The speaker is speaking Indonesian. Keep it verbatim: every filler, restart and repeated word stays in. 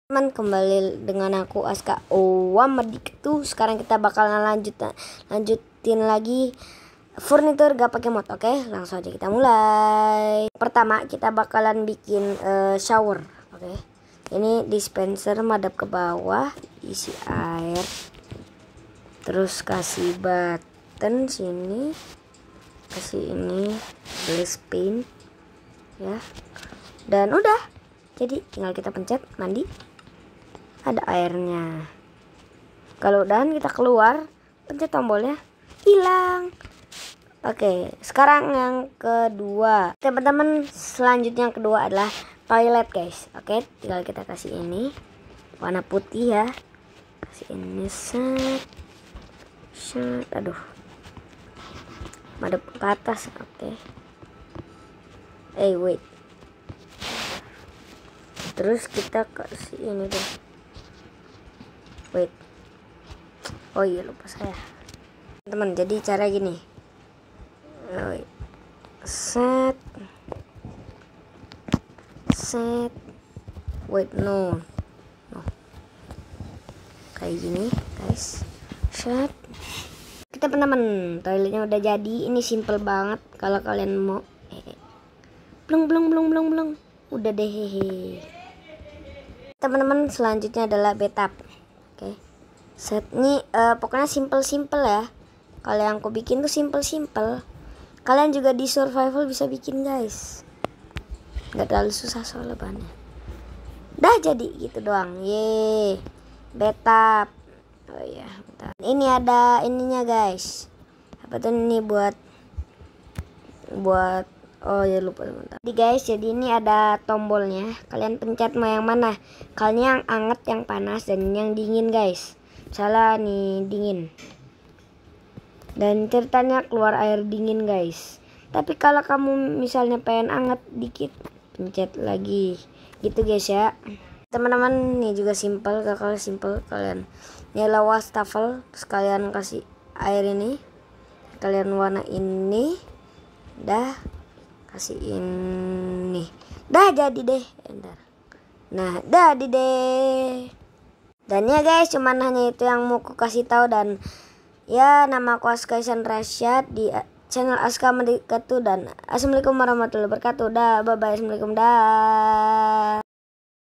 Teman, kembali dengan aku Aska Owamedik tuh. Sekarang kita bakalan lanjut lanjutin lagi furnitur gak pakai mod. Oke, langsung aja kita mulai. Pertama kita bakalan bikin uh, shower. Oke, ini dispenser madep ke bawah, isi air, terus kasih button sini, kasih ini glass pane ya, dan udah jadi tinggal kita pencet mandi, ada airnya. Kalau udah kita keluar, pencet tombolnya, hilang. Oke, sekarang yang kedua, teman-teman. Selanjutnya yang kedua adalah toilet, guys. Oke, tinggal kita kasih ini warna putih ya, kasih ini set set, aduh, madep ke atas. Oke, eh wait, terus kita kasih ini deh. Wait, oh iya lupa saya, teman. Jadi cara gini, wait, set set, wait, no no, kayak gini guys, set. Kita teman-teman, toiletnya udah jadi. Ini simple banget kalau kalian mau. Blung blung blung blung blung, udah deh hehe. Teman-teman, selanjutnya adalah bathtub. Oke, set ini uh, pokoknya simple-simple ya. Kalau yang aku bikin tuh simple-simple. Kalian juga di survival bisa bikin, guys. Nggak terlalu susah soalnya bahannya. Dah jadi gitu doang. Ye, bathtub. Oh iya, bentar. Ini ada ininya, guys. Apa tuh ini buat buat oh ya lupa bentar. Jadi guys, jadi ini ada tombolnya. Kalian pencet mau yang mana? Kalian yang anget, yang panas, dan yang dingin, guys. Salah nih, dingin. Dan ceritanya keluar air dingin, guys. Tapi kalau kamu misalnya pengen anget dikit, pencet lagi. Gitu guys ya. Teman-teman, ini juga simple. Kalau simple kalian nyala wastafel, terus kalian kasih air ini. Kalian warna ini. Dah kasih ini, dah jadi deh. Bentar. Nah, jadi deh. Dan ya guys, cuman hanya itu yang mau aku kasih tahu. Dan ya, nama aku Aska Ihsan Rasyad di channel Aska Owamedik. Dan assalamualaikum warahmatullahi wabarakatuh. Dah, bye bye, assalamualaikum, dah.